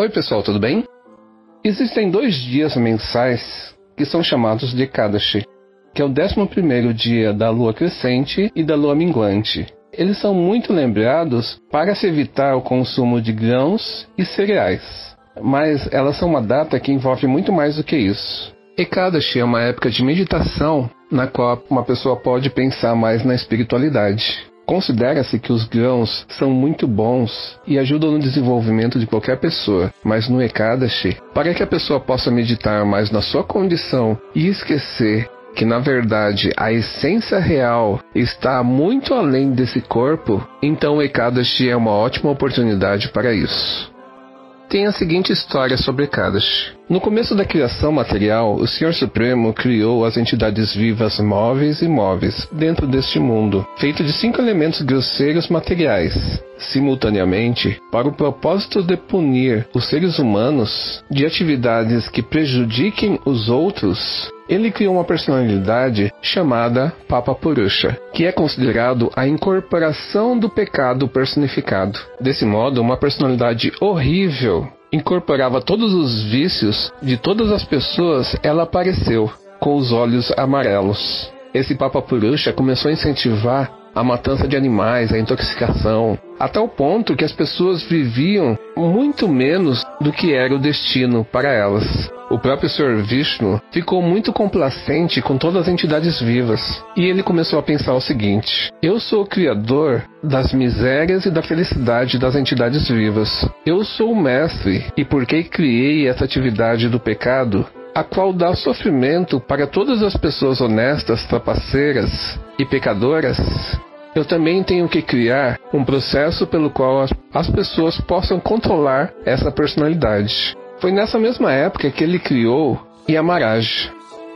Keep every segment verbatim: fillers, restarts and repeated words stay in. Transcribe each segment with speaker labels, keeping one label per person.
Speaker 1: Oi pessoal, tudo bem? Existem dois dias mensais que são chamados de Ekadashi, que é o décimo primeiro dia da lua crescente e da lua minguante. Eles são muito lembrados para se evitar o consumo de grãos e cereais, mas elas são uma data que envolve muito mais do que isso. Ekadashi é uma época de meditação na qual uma pessoa pode pensar mais na espiritualidade. Considera-se que os grãos são muito bons e ajudam no desenvolvimento de qualquer pessoa, mas no Ekadashi, para que a pessoa possa meditar mais na sua condição e esquecer que na verdade a essência real está muito além desse corpo, então o Ekadashi é uma ótima oportunidade para isso. Tem a seguinte história sobre Ekadashi. No começo da criação material, o Senhor Supremo criou as entidades vivas móveis e imóveis dentro deste mundo, feito de cinco elementos grosseiros materiais. Simultaneamente, para o propósito de punir os seres humanos de atividades que prejudiquem os outros, ele criou uma personalidade chamada Papa Purusha, que é considerado a incorporação do pecado personificado. Desse modo, uma personalidade horrível incorporava todos os vícios de todas as pessoas. Ela apareceu com os olhos amarelos. Esse Papa Purusha começou a incentivar a matança de animais, a intoxicação, a tal ponto que as pessoas viviam muito menos do que era o destino para elas. O próprio senhor Vishnu ficou muito complacente com todas as entidades vivas, e ele começou a pensar o seguinte: eu sou o criador das misérias e da felicidade das entidades vivas. Eu sou o mestre, e porque criei essa atividade do pecado, a qual dá sofrimento para todas as pessoas honestas, trapaceiras e pecadoras, eu também tenho que criar um processo pelo qual as, as pessoas possam controlar essa personalidade. Foi nessa mesma época que ele criou Yamaraj.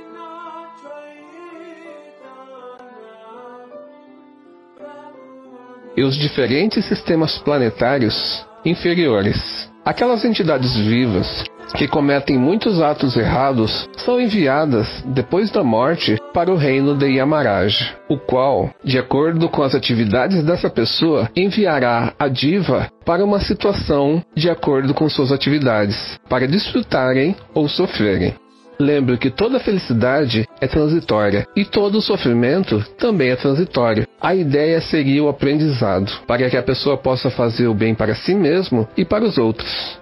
Speaker 1: E os diferentes sistemas planetários inferiores. Aquelas entidades vivas que cometem muitos atos errados são enviadas, depois da morte, para o reino de Yamaraj, o qual, de acordo com as atividades dessa pessoa, enviará a diva para uma situação de acordo com suas atividades, para desfrutarem ou sofrerem. Lembre que toda felicidade é transitória e todo sofrimento também é transitório. A ideia seria o aprendizado, para que a pessoa possa fazer o bem para si mesmo e para os outros.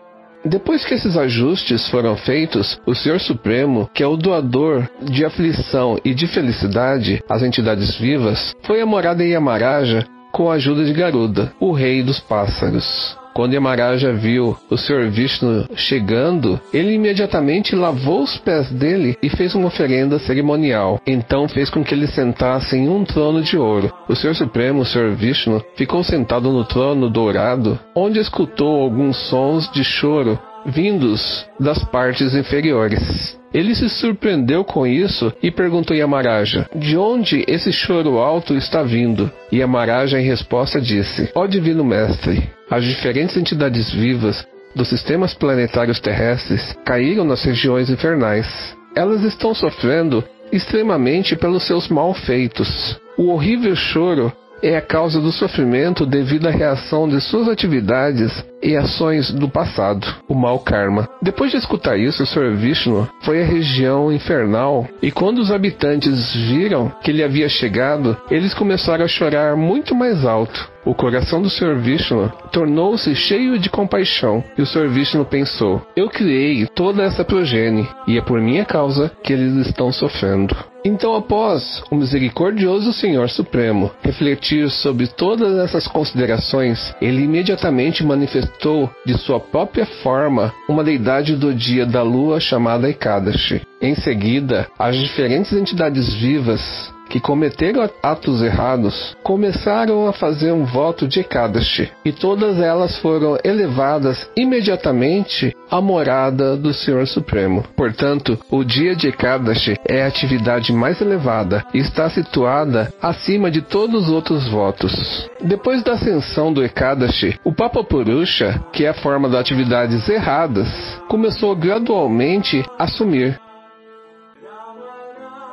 Speaker 1: Depois que esses ajustes foram feitos, o Senhor Supremo, que é o doador de aflição e de felicidade às entidades vivas, foi a morada em Yamaraja com a ajuda de Garuda, o rei dos pássaros. Quando Yamaraja viu o senhor Vishnu chegando, ele imediatamente lavou os pés dele e fez uma oferenda cerimonial. Então fez com que ele sentasse em um trono de ouro. O Senhor Supremo, o senhor Vishnu, ficou sentado no trono dourado, onde escutou alguns sons de choro vindos das partes inferiores. Ele se surpreendeu com isso e perguntou a Yamaraja: de onde esse choro alto está vindo? E Yamaraja em resposta disse: ó divino mestre, as diferentes entidades vivas dos sistemas planetários terrestres caíram nas regiões infernais. Elas estão sofrendo extremamente pelos seus malfeitos. O horrível choro é a causa do sofrimento devido à reação de suas atividades e ações do passado, o mau karma. Depois de escutar isso, o senhor Vishnu foi à região infernal, e quando os habitantes viram que ele havia chegado, eles começaram a chorar muito mais alto. O coração do senhor Vishnu tornou-se cheio de compaixão, e o senhor Vishnu pensou: eu criei toda essa progenie, e é por minha causa que eles estão sofrendo. Então, após o misericordioso Senhor Supremo refletir sobre todas essas considerações, ele imediatamente manifestou de sua própria forma uma deidade do dia da lua chamada Ekadashi. Em seguida, as diferentes entidades vivas que cometeram atos errados começaram a fazer um voto de Ekadashi, e todas elas foram elevadas imediatamente à morada do Senhor Supremo. Portanto, o dia de Ekadashi é a atividade mais elevada e está situada acima de todos os outros votos. Depois da ascensão do Ekadashi, o Papa Purusha, que é a forma das atividades erradas, começou gradualmente a sumir.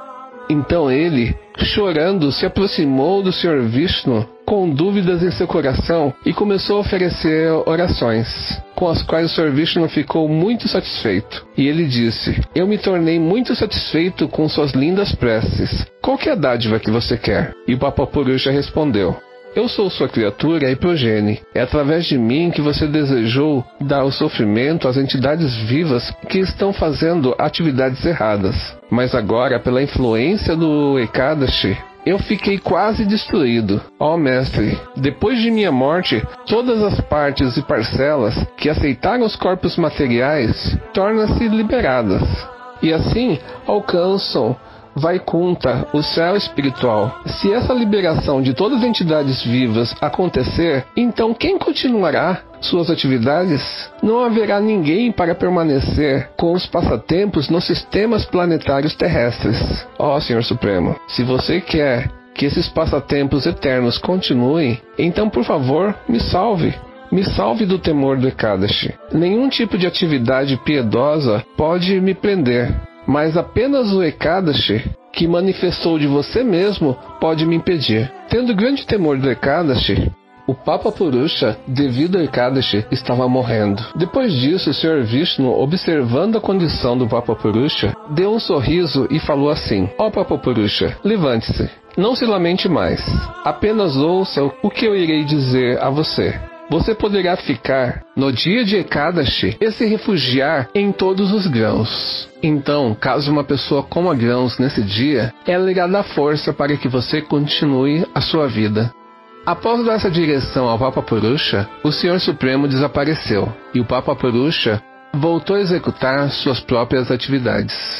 Speaker 1: Então ele, chorando, se aproximou do senhor Vishnu com dúvidas em seu coração e começou a oferecer orações, com as quais o senhor Vishnu ficou muito satisfeito. E ele disse: eu me tornei muito satisfeito com suas lindas preces. Qual que é a dádiva que você quer? E o Papa Purusha respondeu: eu sou sua criatura e progenie. É através de mim que você desejou dar o sofrimento às entidades vivas que estão fazendo atividades erradas. Mas agora, pela influência do Ekadashi, eu fiquei quase destruído. Ó oh, mestre, depois de minha morte, todas as partes e parcelas que aceitaram os corpos materiais tornam-se liberadas. E assim alcançam Vaikunta, o céu espiritual. Se essa liberação de todas as entidades vivas acontecer, então quem continuará suas atividades? Não haverá ninguém para permanecer com os passatempos nos sistemas planetários terrestres. Ó Senhor Supremo, se você quer que esses passatempos eternos continuem, então por favor, me salve. Me salve do temor do Ekadashi. Nenhum tipo de atividade piedosa pode me prender, mas apenas o Ekadashi, que manifestou de você mesmo, pode me impedir. Tendo grande temor do Ekadashi, o Papa Purusha, devido ao Ekadashi, estava morrendo. Depois disso, o senhor Vishnu, observando a condição do Papa Purusha, deu um sorriso e falou assim: ó Papa Purusha, levante-se. Não se lamente mais. Apenas ouça o que eu irei dizer a você. Você poderá ficar, no dia de Ekadashi, e se refugiar em todos os grãos. Então, caso uma pessoa coma grãos nesse dia, ela irá dar força para que você continue a sua vida. Após dar essa direção ao Papa Purusha, o Senhor Supremo desapareceu, e o Papa Purusha voltou a executar suas próprias atividades.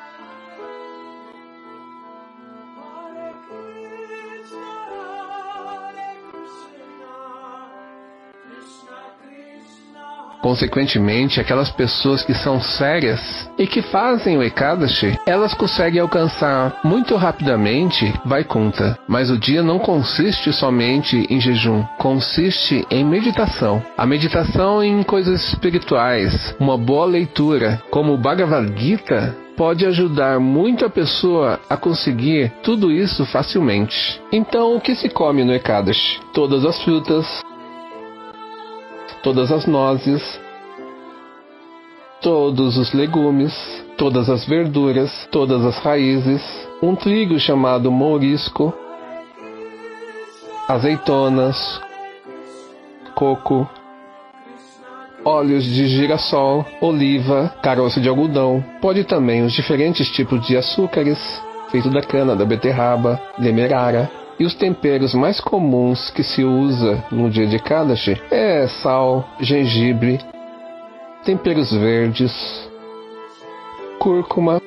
Speaker 1: Consequentemente, aquelas pessoas que são sérias e que fazem o Ekadashi, elas conseguem alcançar muito rapidamente Vaikunta. Mas o dia não consiste somente em jejum, consiste em meditação. A meditação em coisas espirituais, uma boa leitura, como o Bhagavad Gita, pode ajudar muito a pessoa a conseguir tudo isso facilmente. Então, o que se come no Ekadashi? Todas as frutas, todas as nozes, todos os legumes, todas as verduras, todas as raízes, um trigo chamado mourisco, azeitonas, coco, óleos de girassol, oliva, caroço de algodão. Pode também os diferentes tipos de açúcares, feito da cana, da beterraba, demerara. E os temperos mais comuns que se usa no dia de Ekadashi é sal, gengibre, temperos verdes, cúrcuma,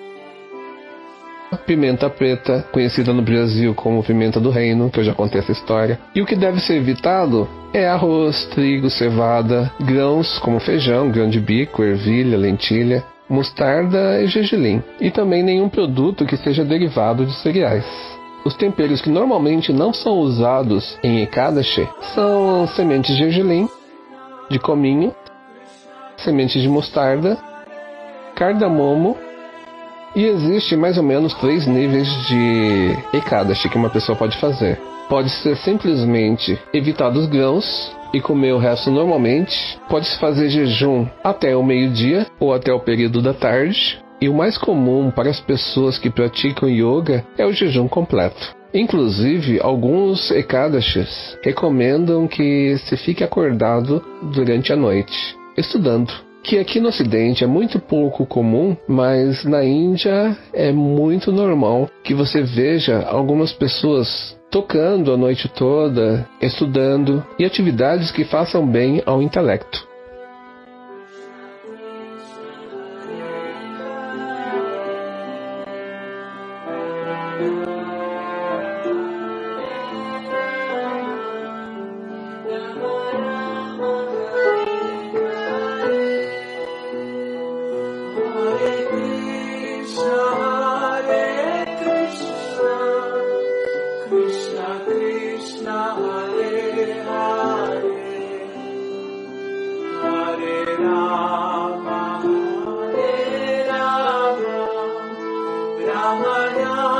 Speaker 1: pimenta preta, conhecida no Brasil como pimenta do reino, que eu já contei essa história. E o que deve ser evitado é arroz, trigo, cevada, grãos como feijão, grão de bico, ervilha, lentilha, mostarda e gergelim. E também nenhum produto que seja derivado de cereais. Os temperos que normalmente não são usados em Ekadashi são sementes de gergelim, de cominho, sementes de mostarda, cardamomo, e existe mais ou menos três níveis de Ekadashi que uma pessoa pode fazer. Pode ser simplesmente evitar os grãos e comer o resto normalmente. Pode-se fazer jejum até o meio-dia ou até o período da tarde. E o mais comum para as pessoas que praticam yoga é o jejum completo. Inclusive, alguns Ekadashis recomendam que se fique acordado durante a noite, estudando. Que aqui no Ocidente é muito pouco comum, mas na Índia é muito normal que você veja algumas pessoas tocando a noite toda, estudando, e atividades que façam bem ao intelecto.
Speaker 2: Rama